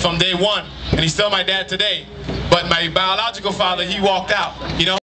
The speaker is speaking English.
from day one, and he's still my dad today. But my biological father, he walked out, you know.